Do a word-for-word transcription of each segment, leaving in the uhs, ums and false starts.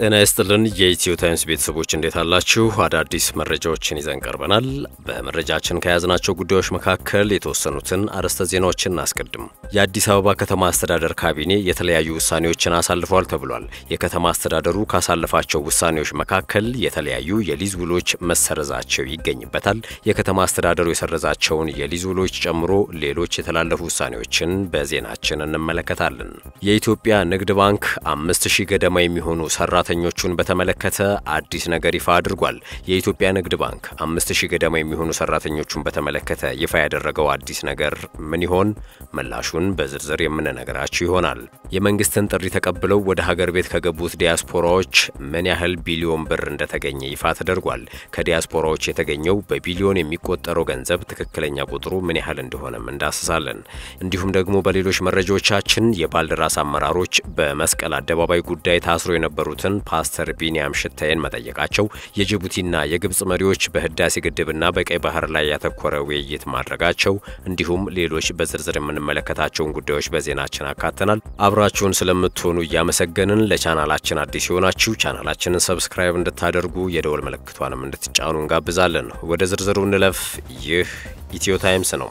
ጤና ይስጥልን የኢትዮ ታይምስ ቤተሰቦች እንዴት አላችሁ? አዳዲስ መረጃዎችን ይዘን ቀርበናል። በመረጃችን ከያዝናቸው ጉዳዮች መካከል የተወሰኑትን አርዕስተ ዜናዎችን እናስቀድም። የአዲስ አበባ ከተማ አስተዳደር ካቢኔ የተለያዩ ውሳኔዎችን አሳልፏል ተብሏል። የከተማ አስተዳደሩ ካሳለፋቸው ውሳኔዎች መካከል የተለያዩ የሊዝ ውሎች መሰረዛቸው ይገኝበታል። የከተማ አስተዳደሩ የሰረዛቸውን የሊዝ ውሎች ጨምሮ ሌሎች የተላለፉ ውሳኔዎችን በዜናችን እንመለከታለን። የኢትዮጵያ ንግድ ባንክ አምስት ሺህ ገደማ የሚሆኑ ሰራተኞቹን በተመለከተ አዲስ ነገር ይፋ አድርጓል። የኢትዮጵያ ንግድ ባንክ አምስት ሺህ ገደማ የሚሆኑ ሰራተኞቹን በተመለከተ ይፋ ያደረገው አዲስ ነገር ምን ይሆን? ምላሹን በዝርዝር የምንነግራችሁ ይሆናል። የመንግስትን ጥሪ ተቀብለው ወደ ሀገር ቤት ከገቡት ዲያስፖራዎች ምን ያህል ቢሊዮን ብር እንደተገኘ ይፋ ተደርጓል። ከዲያስፖራዎች የተገኘው በቢሊዮን የሚቆጠረው ገንዘብ ትክክለኛ ቁጥሩ ምን ያህል እንደሆነም እንዳስሳለን። እንዲሁም ደግሞ በሌሎች መረጃዎቻችን የባልደራስ አመራሮች በመስቀል አደባባይ ጉዳይ ታስሮ የነበሩትን ፓስተር ቢኒያም ሽታዬን መጠየቃቸው፣ የጅቡቲና የግብጽ መሪዎች በህዳሴ ግድብና በቀይ ባህር ላይ ያተኮረ ውይይት ማድረጋቸው እንዲሁም ሌሎች በዝርዝር የምንመለከታቸውን ጉዳዮች በዜናችን አካተናል። አብራችሁን ስለምትሆኑ እያመሰገንን ለቻናላችን አዲስ የሆናችሁ ቻናላችንን ሰብስክራይብ እንድታደርጉ የደወል ምልክቷንም እንድትጫኑ እንጋብዛለን። ወደ ዝርዝሩ እንለፍ። ይህ ኢትዮ ታይምስ ነው።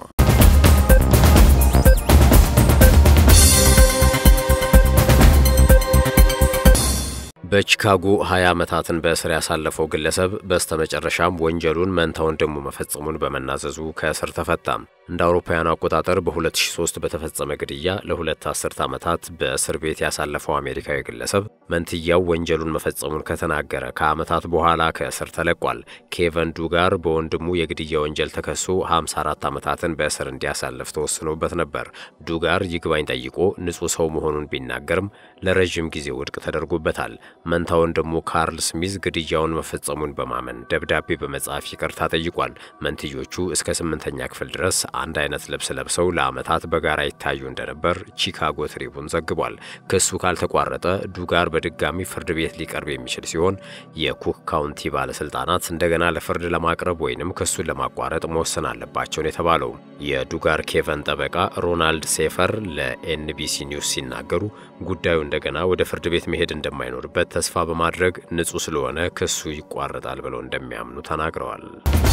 በቺካጎ ሃያ ዓመታትን በእስር ያሳለፈው ግለሰብ በስተመጨረሻም ወንጀሉን መንታ ወንድሙ መፈጸሙን በመናዘዙ ከእስር ተፈታ። እንደ አውሮፓውያኑ አቆጣጠር በ2003 በተፈጸመ ግድያ ለሁለት አስርት ዓመታት በእስር ቤት ያሳለፈው አሜሪካዊ ግለሰብ መንትያው ወንጀሉን መፈጸሙን ከተናገረ ከዓመታት በኋላ ከእስር ተለቋል። ኬቨን ዱጋር በወንድሙ የግድያ ወንጀል ተከሶ ሃምሳ አራት ዓመታትን በእስር እንዲያሳልፍ ተወስኖበት ነበር። ዱጋር ይግባኝ ጠይቆ ንጹህ ሰው መሆኑን ቢናገርም ለረጅም ጊዜ ውድቅ ተደርጎበታል። መንታ ወንድሙ ካርል ስሚዝ ግድያውን መፈጸሙን በማመን ደብዳቤ በመጻፍ ይቅርታ ጠይቋል። መንትዮቹ እስከ ስምንተኛ ክፍል ድረስ አንድ አይነት ልብስ ለብሰው ለዓመታት በጋራ ይታዩ እንደነበር ቺካጎ ትሪቡን ዘግቧል። ክሱ ካልተቋረጠ ዱጋር በድጋሚ ፍርድ ቤት ሊቀርብ የሚችል ሲሆን የኩክ ካውንቲ ባለስልጣናት እንደገና ለፍርድ ለማቅረብ ወይንም ክሱን ለማቋረጥ መወሰን አለባቸው የተባለው የዱጋር ኬቨን ጠበቃ ሮናልድ ሴፈር ለኤንቢሲ ኒውስ ሲናገሩ ጉዳዩ እንደገና ወደ ፍርድ ቤት መሄድ እንደማይኖርበት ተስፋ በማድረግ ንጹህ ስለሆነ ክሱ ይቋረጣል ብለው እንደሚያምኑ ተናግረዋል።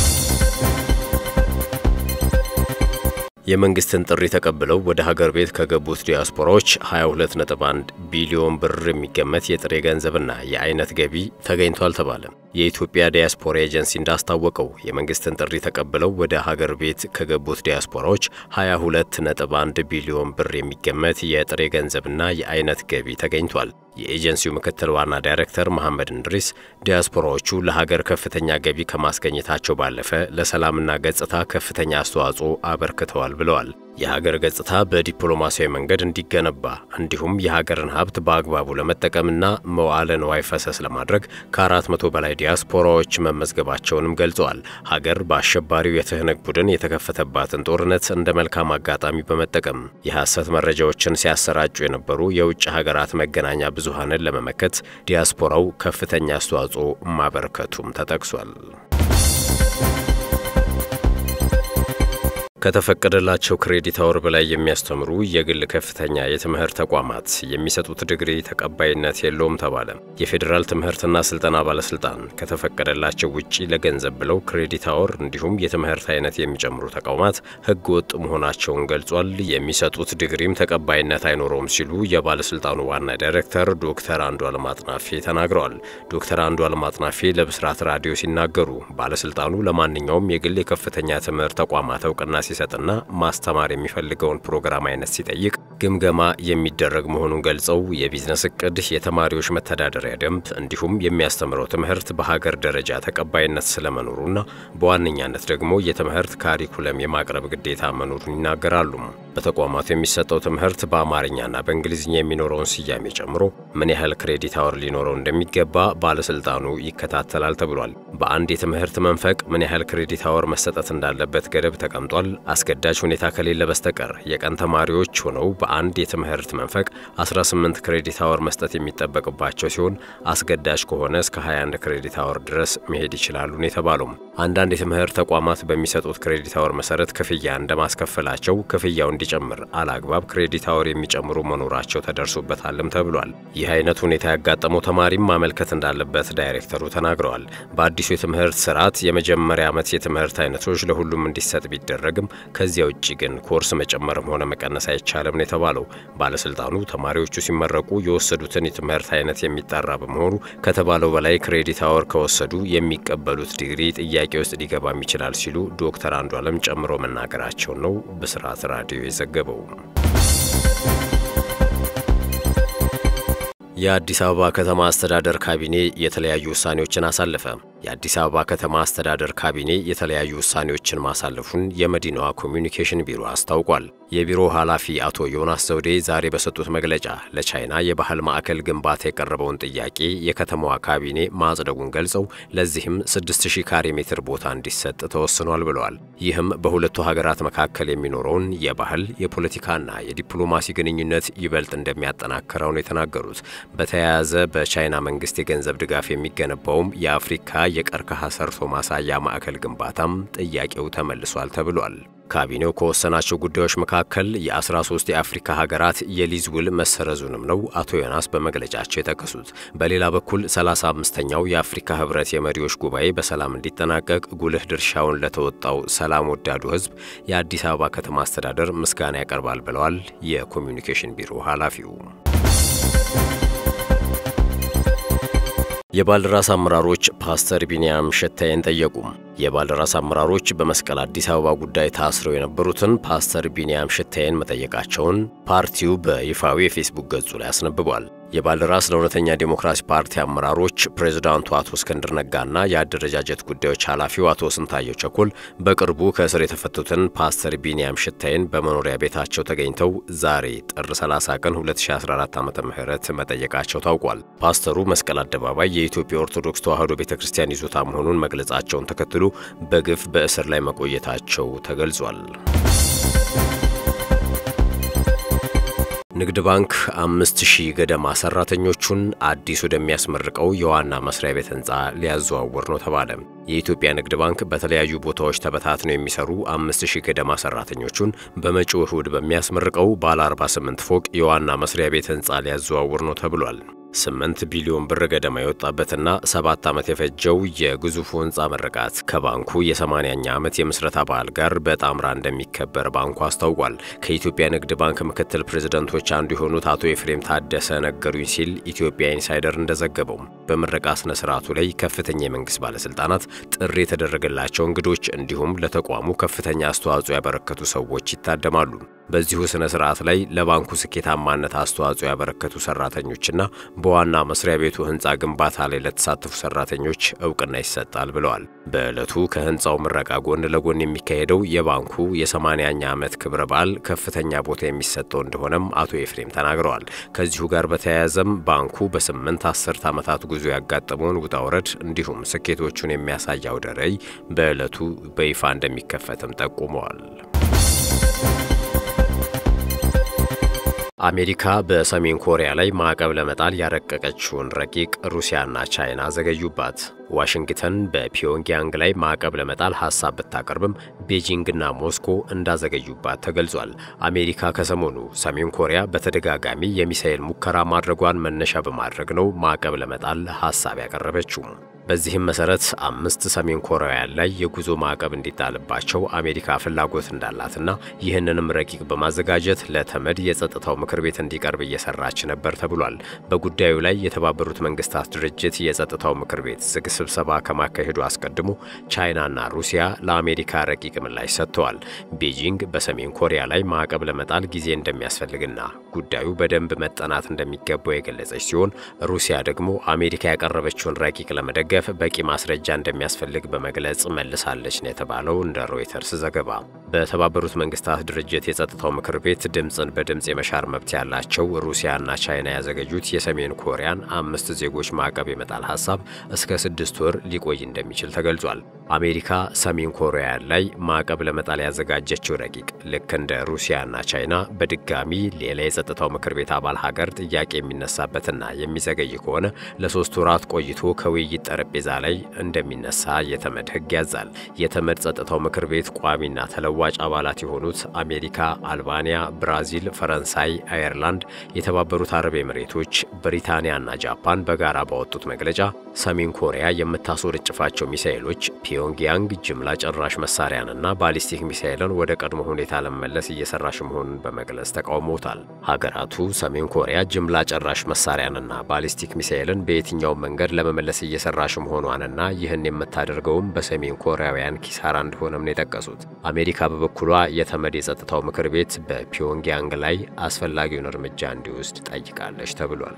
የመንግስትን ጥሪ ተቀብለው ወደ ሀገር ቤት ከገቡት ዲያስፖራዎች ሃያ ሁለት ነጥብ አንድ ቢሊዮን ብር የሚገመት የጥሬ ገንዘብና የአይነት ገቢ ተገኝቷል ተባለ። የኢትዮጵያ ዲያስፖራ ኤጀንሲ እንዳስታወቀው የመንግስትን ጥሪ ተቀብለው ወደ ሀገር ቤት ከገቡት ዲያስፖራዎች ሃያ ሁለት ነጥብ አንድ ቢሊዮን ብር የሚገመት የጥሬ ገንዘብና የአይነት ገቢ ተገኝቷል። የኤጀንሲው ምክትል ዋና ዳይሬክተር መሐመድ እንድሪስ ዲያስፖራዎቹ ለሀገር ከፍተኛ ገቢ ከማስገኘታቸው ባለፈ ለሰላምና ገጽታ ከፍተኛ አስተዋጽኦ አበርክተዋል ብለዋል። የሀገር ገጽታ በዲፕሎማሲያዊ መንገድ እንዲገነባ እንዲሁም የሀገርን ሀብት በአግባቡ ለመጠቀምና መዋዕለ ንዋይ ፈሰስ ለማድረግ ከአራት መቶ በላይ ዲያስፖራዎች መመዝገባቸውንም ገልጸዋል። ሀገር በአሸባሪው የትህነግ ቡድን የተከፈተባትን ጦርነት እንደ መልካም አጋጣሚ በመጠቀም የሐሰት መረጃዎችን ሲያሰራጩ የነበሩ የውጭ ሀገራት መገናኛ ብዙሃንን ለመመከት ዲያስፖራው ከፍተኛ አስተዋጽኦ ማበርከቱም ተጠቅሷል። ከተፈቀደላቸው ክሬዲት አወር በላይ የሚያስተምሩ የግል ከፍተኛ የትምህርት ተቋማት የሚሰጡት ዲግሪ ተቀባይነት የለውም ተባለ። የፌዴራል ትምህርትና ስልጠና ባለስልጣን ከተፈቀደላቸው ውጪ ለገንዘብ ብለው ክሬዲት አወር እንዲሁም የትምህርት አይነት የሚጨምሩ ተቋማት ህገ ወጥ መሆናቸውን ገልጿል። የሚሰጡት ዲግሪም ተቀባይነት አይኖረውም ሲሉ የባለስልጣኑ ዋና ዳይሬክተር ዶክተር አንዱዓለም አጥናፌ ተናግረዋል። ዶክተር አንዱዓለም አጥናፌ ለብስራት ራዲዮ ሲናገሩ ባለስልጣኑ ለማንኛውም የግል የከፍተኛ ትምህርት ተቋማት እውቅና ሲሰጥና ማስተማር የሚፈልገውን ፕሮግራም አይነት ሲጠይቅ ግምገማ የሚደረግ መሆኑን ገልጸው የቢዝነስ እቅድ፣ የተማሪዎች መተዳደሪያ ደንብ እንዲሁም የሚያስተምረው ትምህርት በሀገር ደረጃ ተቀባይነት ስለመኖሩና በዋነኛነት ደግሞ የትምህርት ካሪኩለም የማቅረብ ግዴታ መኖሩን ይናገራሉ። በተቋማቱ የሚሰጠው ትምህርት በአማርኛና በእንግሊዝኛ የሚኖረውን ስያሜ ጨምሮ ምን ያህል ክሬዲት አወር ሊኖረው እንደሚገባ ባለስልጣኑ ይከታተላል ተብሏል። በአንድ የትምህርት መንፈቅ ምን ያህል ክሬዲት አወር መሰጠት እንዳለበት ገደብ ተቀምጧል። አስገዳጅ ሁኔታ ከሌለ በስተቀር የቀን ተማሪዎች ሆነው በአንድ የትምህርት መንፈቅ አስራ ስምንት ክሬዲት አወር መስጠት የሚጠበቅባቸው ሲሆን አስገዳጅ ከሆነ እስከ ሃያ አንድ ክሬዲት አወር ድረስ መሄድ ይችላሉ ነው የተባለው። አንዳንድ የትምህርት ተቋማት በሚሰጡት ክሬዲት አወር መሰረት ክፍያ እንደማስከፈላቸው ክፍያው እንዲጨምር አላግባብ ክሬዲት አወር የሚጨምሩ መኖራቸው ተደርሶበታልም ተብሏል። ይህ አይነት ሁኔታ ያጋጠመው ተማሪም ማመልከት እንዳለበት ዳይሬክተሩ ተናግረዋል። በአዲሱ የትምህርት ስርዓት የመጀመሪያ ዓመት የትምህርት አይነቶች ለሁሉም እንዲሰጥ ቢደረግም ከዚያ ውጪ ግን ኮርስ መጨመርም ሆነ መቀነስ አይቻልም ነው የተባለው። ባለስልጣኑ ተማሪዎቹ ሲመረቁ የወሰዱትን የትምህርት አይነት የሚጣራ በመሆኑ ከተባለው በላይ ክሬዲት አወር ከወሰዱ የሚቀበሉት ዲግሪ ጥያቄ ውስጥ ሊገባም ይችላል ሲሉ ዶክተር አንዱዓለም ጨምሮ መናገራቸው ነው ብስራት ራዲዮ የዘገበው። የአዲስ አበባ ከተማ አስተዳደር ካቢኔ የተለያዩ ውሳኔዎችን አሳለፈ። የአዲስ አበባ ከተማ አስተዳደር ካቢኔ የተለያዩ ውሳኔዎችን ማሳለፉን የመዲናዋ ኮሚኒኬሽን ቢሮ አስታውቋል። የቢሮ ኃላፊ አቶ ዮናስ ዘውዴ ዛሬ በሰጡት መግለጫ ለቻይና የባህል ማዕከል ግንባታ የቀረበውን ጥያቄ የከተማዋ ካቢኔ ማጽደቁን ገልጸው ለዚህም ስድስት ሺህ ካሬ ሜትር ቦታ እንዲሰጥ ተወስኗል ብለዋል። ይህም በሁለቱ ሀገራት መካከል የሚኖረውን የባህል የፖለቲካና የዲፕሎማሲ ግንኙነት ይበልጥ እንደሚያጠናክረው ነው የተናገሩት። በተያያዘ በቻይና መንግስት የገንዘብ ድጋፍ የሚገነባውም የአፍሪካ የቀርከሃ ሰርቶ ማሳያ ማዕከል ግንባታም ጥያቄው ተመልሷል ተብሏል። ካቢኔው ከወሰናቸው ጉዳዮች መካከል የ13 የአፍሪካ ሀገራት የሊዝ ውል መሰረዙንም ነው አቶ ዮናስ በመግለጫቸው የጠቀሱት። በሌላ በኩል ሰላሳ አምስተኛው የአፍሪካ ህብረት የመሪዎች ጉባኤ በሰላም እንዲጠናቀቅ ጉልህ ድርሻውን ለተወጣው ሰላም ወዳዱ ህዝብ የአዲስ አበባ ከተማ አስተዳደር ምስጋና ያቀርባል ብለዋል የኮሚኒኬሽን ቢሮ ኃላፊው። የባልደራስ አመራሮች ፓስተር ቢኒያም ሸታዬን ጠየቁ። የባልደራስ አመራሮች በመስቀል አዲስ አበባ ጉዳይ ታስረው የነበሩትን ፓስተር ቢኒያም ሸታዬን መጠየቃቸውን ፓርቲው በይፋዊ የፌስቡክ ገጹ ላይ አስነብቧል። የባልደራስ ለእውነተኛ ዲሞክራሲ ፓርቲ አመራሮች ፕሬዝዳንቱ አቶ እስክንድር ነጋና የአደረጃጀት ጉዳዮች ኃላፊው አቶ ስንታየው ቸኮል በቅርቡ ከእስር የተፈቱትን ፓስተር ቢኒያም ሸታዬን በመኖሪያ ቤታቸው ተገኝተው ዛሬ ጥር ሰላሳ ቀን ሁለት ሺህ አስራ አራት ዓመተ ምህረት መጠየቃቸው ታውቋል። ፓስተሩ መስቀል አደባባይ የኢትዮጵያ ኦርቶዶክስ ተዋሕዶ ቤተክርስቲያን ይዞታ መሆኑን መግለጻቸውን ተከትሎ በግፍ በእስር ላይ መቆየታቸው ተገልጿል። ንግድ ባንክ አምስት ሺህ ገደማ ሰራተኞቹን አዲስ ወደሚያስመርቀው የዋና መስሪያ ቤት ህንጻ ሊያዘዋውር ነው ተባለ። የኢትዮጵያ ንግድ ባንክ በተለያዩ ቦታዎች ተበታትነው የሚሰሩ አምስት ሺህ ገደማ ሰራተኞቹን በመጪው እሁድ በሚያስመርቀው ባለ አርባ ስምንት ፎቅ የዋና መስሪያ ቤት ህንጻ ሊያዘዋውር ነው ተብሏል። ስምንት ቢሊዮን ብር ገደማ የወጣበትና ሰባት ዓመት የፈጀው የግዙፉ ህንጻ ምርቃት ከባንኩ የሰማንያኛ ዓመት የምስረታ በዓል ጋር በጣምራ እንደሚከበር ባንኩ አስታውቋል። ከኢትዮጵያ ንግድ ባንክ ምክትል ፕሬዝዳንቶች አንዱ የሆኑት አቶ ኤፍሬም ታደሰ ነገሩኝ ሲል ኢትዮጵያ ኢንሳይደር እንደዘገበው በምረቃ ስነ ስርዓቱ ላይ ከፍተኛ የመንግስት ባለስልጣናት፣ ጥሪ የተደረገላቸው እንግዶች እንዲሁም ለተቋሙ ከፍተኛ አስተዋጽኦ ያበረከቱ ሰዎች ይታደማሉ። በዚሁ ስነ ስርዓት ላይ ለባንኩ ስኬታማነት አስተዋጽኦ ያበረከቱ ሰራተኞችና በዋና መስሪያ ቤቱ ህንጻ ግንባታ ላይ ለተሳተፉ ሰራተኞች እውቅና ይሰጣል ብለዋል። በዕለቱ ከህንጻው ምረቃ ጎን ለጎን የሚካሄደው የባንኩ የሰማንያኛ ዓመት ክብረ በዓል ከፍተኛ ቦታ የሚሰጠው እንደሆነም አቶ ኤፍሬም ተናግረዋል። ከዚሁ ጋር በተያያዘም ባንኩ በስምንት አስርት ዓመታት ጉዞ ያጋጠመውን ውጣ ውረድ እንዲሁም ስኬቶቹን የሚያሳይ አውደ ርዕይ በዕለቱ በይፋ እንደሚከፈትም ጠቁመዋል። አሜሪካ በሰሜን ኮሪያ ላይ ማዕቀብ ለመጣል ያረቀቀችውን ረቂቅ ሩሲያና ቻይና ዘገዩባት። ዋሽንግተን በፒዮንግያንግ ላይ ማዕቀብ ለመጣል ሐሳብ ብታቀርብም ቤጂንግና ሞስኮ እንዳዘገዩባት ተገልጿል። አሜሪካ ከሰሞኑ ሰሜን ኮሪያ በተደጋጋሚ የሚሳኤል ሙከራ ማድረጓን መነሻ በማድረግ ነው ማዕቀብ ለመጣል ሐሳብ ያቀረበችው። በዚህም መሰረት አምስት ሰሜን ኮሪያውያን ላይ የጉዞ ማዕቀብ እንዲጣልባቸው አሜሪካ ፍላጎት እንዳላትና ይህንንም ረቂቅ በማዘጋጀት ለተመድ የጸጥታው ምክር ቤት እንዲቀርብ እየሰራች ነበር ተብሏል። በጉዳዩ ላይ የተባበሩት መንግስታት ድርጅት የጸጥታው ምክር ቤት ዝግ ስብሰባ ከማካሄዱ አስቀድሞ ቻይናና ሩሲያ ለአሜሪካ ረቂቅ ምላሽ ሰጥተዋል። ቤጂንግ በሰሜን ኮሪያ ላይ ማዕቀብ ለመጣል ጊዜ እንደሚያስፈልግና ጉዳዩ በደንብ መጠናት እንደሚገባው የገለጸች ሲሆን ሩሲያ ደግሞ አሜሪካ ያቀረበችውን ረቂቅ ለመደገፍ በቂ ማስረጃ እንደሚያስፈልግ በመግለጽ መልሳለች ነው የተባለው እንደ ሮይተርስ ዘገባ። በተባበሩት መንግስታት ድርጅት የጸጥታው ምክር ቤት ድምጽን በድምጽ የመሻር መብት ያላቸው ሩሲያና ቻይና ያዘገጁት የሰሜን ኮሪያን አምስት ዜጎች ማዕቀብ የመጣል ሐሳብ እስከ ስድስት ለአምስት ወር ሊቆይ እንደሚችል ተገልጿል። አሜሪካ ሰሜን ኮሪያ ላይ ማዕቀብ ለመጣል ያዘጋጀችው ረቂቅ ልክ እንደ ሩሲያና ቻይና በድጋሚ ሌላ የጸጥታው ምክር ቤት አባል ሀገር ጥያቄ የሚነሳበትና የሚዘገይ ከሆነ ለሶስት ወራት ቆይቶ ከውይይት ጠረጴዛ ላይ እንደሚነሳ የተመድ ሕግ ያዛል። የተመድ ጸጥታው ምክር ቤት ቋሚና ተለዋጭ አባላት የሆኑት አሜሪካ፣ አልባንያ፣ ብራዚል፣ ፈረንሳይ፣ አየርላንድ፣ የተባበሩት አረብ ኤሚሬቶች፣ ብሪታንያና ጃፓን በጋራ ባወጡት መግለጫ ሰሜን ኮሪያ የምታስወነጭፋቸው ሚሳኤሎች ፒዮንግያንግ ጅምላ ጨራሽ መሳሪያንና ባሊስቲክ ሚሳኤልን ወደ ቀድሞ ሁኔታ ለመመለስ እየሰራሽ መሆኑን በመግለጽ ተቃውሞታል። ሀገራቱ ሰሜን ኮሪያ ጅምላ ጨራሽ መሳሪያንና ባሊስቲክ ሚሳኤልን በየትኛው መንገድ ለመመለስ እየሰራሽ መሆኗንና ይህን የምታደርገውም በሰሜን ኮሪያውያን ኪሳራ እንደሆነም ነው የጠቀሱት። አሜሪካ በበኩሏ የተመድ የጸጥታው ምክር ቤት በፒዮንግያንግ ላይ አስፈላጊውን እርምጃ እንዲወስድ ጠይቃለች ተብሏል።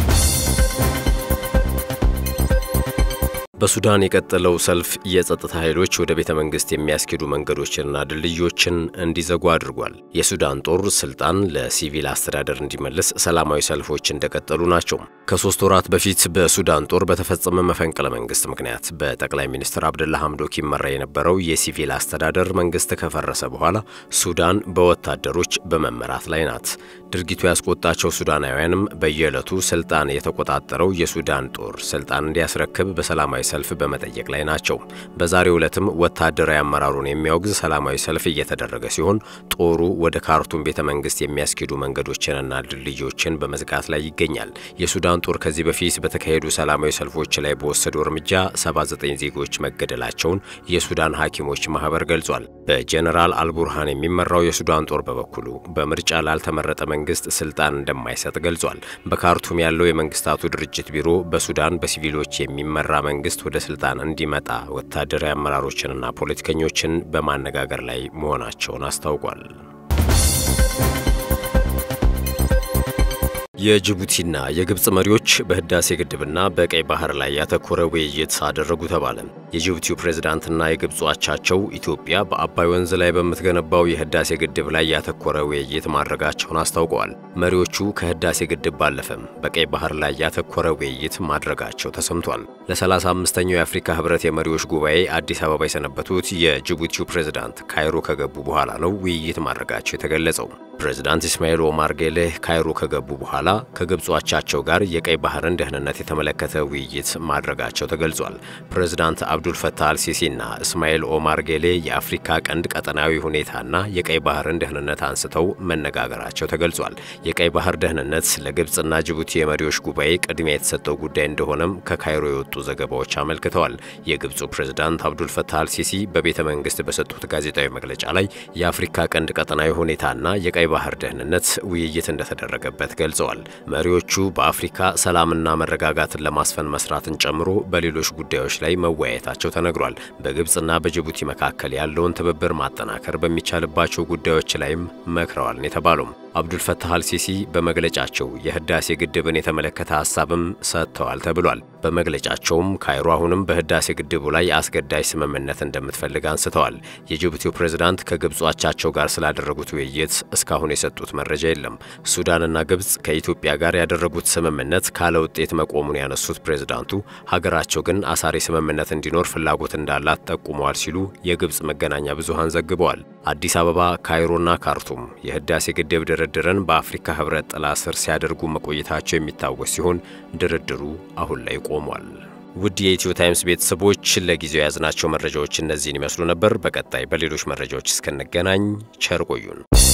በሱዳን የቀጠለው ሰልፍ የጸጥታ ኃይሎች ወደ ቤተ መንግስት የሚያስኬዱ መንገዶችንና ድልድዮችን እንዲዘጉ አድርጓል። የሱዳን ጦር ስልጣን ለሲቪል አስተዳደር እንዲመለስ ሰላማዊ ሰልፎች እንደቀጠሉ ናቸው። ከሶስት ወራት በፊት በሱዳን ጦር በተፈጸመ መፈንቅለ መንግስት ምክንያት በጠቅላይ ሚኒስትር አብደላ ሐምዶክ ይመራ የነበረው የሲቪል አስተዳደር መንግስት ከፈረሰ በኋላ ሱዳን በወታደሮች በመመራት ላይ ናት። ድርጊቱ ያስቆጣቸው ሱዳናውያንም በየዕለቱ ስልጣን የተቆጣጠረው የሱዳን ጦር ስልጣን እንዲያስረክብ በሰላማዊ ሰልፍ በመጠየቅ ላይ ናቸው። በዛሬው ዕለትም ወታደራዊ አመራሩን የሚያወግዝ ሰላማዊ ሰልፍ እየተደረገ ሲሆን ጦሩ ወደ ካርቱም ቤተ መንግስት የሚያስኬዱ መንገዶችንና ድልድዮችን በመዝጋት ላይ ይገኛል። የሱዳን ጦር ከዚህ በፊት በተካሄዱ ሰላማዊ ሰልፎች ላይ በወሰደው እርምጃ ሰባ ዘጠኝ ዜጎች መገደላቸውን የሱዳን ሐኪሞች ማህበር ገልጿል። በጀነራል አልቡርሃን የሚመራው የሱዳን ጦር በበኩሉ በምርጫ ላልተመረጠ መንግስት ስልጣን እንደማይሰጥ ገልጿል። በካርቱም ያለው የመንግስታቱ ድርጅት ቢሮ በሱዳን በሲቪሎች የሚመራ መንግስት ወደ ስልጣን እንዲመጣ ወታደራዊ አመራሮችንና ፖለቲከኞችን በማነጋገር ላይ መሆናቸውን አስታውቋል። የጅቡቲና የግብጽ መሪዎች በህዳሴ ግድብና በቀይ ባህር ላይ ያተኮረ ውይይት አደረጉ ተባለ። የጅቡቲው ፕሬዝዳንትና የግብጽ አቻቸው ኢትዮጵያ በአባይ ወንዝ ላይ በምትገነባው የህዳሴ ግድብ ላይ ያተኮረ ውይይት ማድረጋቸውን አስታውቀዋል። መሪዎቹ ከህዳሴ ግድብ ባለፈም በቀይ ባህር ላይ ያተኮረ ውይይት ማድረጋቸው ተሰምቷል። ለሰላሳ አምስተኛው የአፍሪካ ህብረት የመሪዎች ጉባኤ አዲስ አበባ የሰነበቱት የጅቡቲው ፕሬዝዳንት ካይሮ ከገቡ በኋላ ነው ውይይት ማድረጋቸው የተገለጸው። ፕሬዝዳንት ኢስማኤል ኦማር ጌሌህ ካይሮ ከገቡ በኋላ ከግብጽ አቻቸው ጋር የቀይ ባህርን ደህንነት የተመለከተ ውይይት ማድረጋቸው ተገልጿል። ፕሬዝዳንት አብዱል ፈታህ አልሲሲና እስማኤል ኦማር ጌሌ የአፍሪካ ቀንድ ቀጠናዊ ሁኔታና የቀይ ባህርን ደህንነት አንስተው መነጋገራቸው ተገልጿል። የቀይ ባህር ደህንነት ለግብጽና ጅቡቲ የመሪዎች ጉባኤ ቅድሚያ የተሰጠው ጉዳይ እንደሆነም ከካይሮ የወጡ ዘገባዎች አመልክተዋል። የግብጹ ፕሬዝዳንት አብዱል ፈታህ አልሲሲ በቤተ መንግስት በሰጡት ጋዜጣዊ መግለጫ ላይ የአፍሪካ ቀንድ ቀጠናዊ ሁኔታና የቀይ ባህር ደህንነት ውይይት እንደተደረገበት ገልጸዋል። መሪዎቹ በአፍሪካ ሰላምና መረጋጋትን ለማስፈን መስራትን ጨምሮ በሌሎች ጉዳዮች ላይ መወያየታቸው ተነግሯል። በግብጽና በጅቡቲ መካከል ያለውን ትብብር ማጠናከር በሚቻልባቸው ጉዳዮች ላይም መክረዋል የተባለው አብዱል ፈታህ አልሲሲ በመግለጫቸው የህዳሴ ግድብን የተመለከተ ሐሳብም ሰጥተዋል ተብሏል። በመግለጫቸውም ካይሮ አሁንም በህዳሴ ግድቡ ላይ አስገዳጅ ስምምነት እንደምትፈልግ አንስተዋል። የጅቡቲው ፕሬዝዳንት ከግብጽ አቻቸው ጋር ስላደረጉት ውይይት እስካሁን የሰጡት መረጃ የለም። ሱዳንና ግብጽ ከኢትዮጵያ ጋር ያደረጉት ስምምነት ካለ ውጤት መቆሙን ያነሱት ፕሬዝዳንቱ ሀገራቸው ግን አሳሪ ስምምነት እንዲኖር ፍላጎት እንዳላት ጠቁመዋል ሲሉ የግብጽ መገናኛ ብዙሃን ዘግበዋል። አዲስ አበባ፣ ካይሮና ካርቱም የህዳሴ ግድብ ድርድርን በአፍሪካ ህብረት ጥላ ስር ሲያደርጉ መቆየታቸው የሚታወስ ሲሆን ድርድሩ አሁን ላይ ቆሟል። ውድ የኢትዮ ታይምስ ቤተሰቦች ለጊዜው ያዝናቸው መረጃዎች እነዚህን ይመስሉ ነበር። በቀጣይ በሌሎች መረጃዎች እስከነገናኝ ቸር ቆዩን።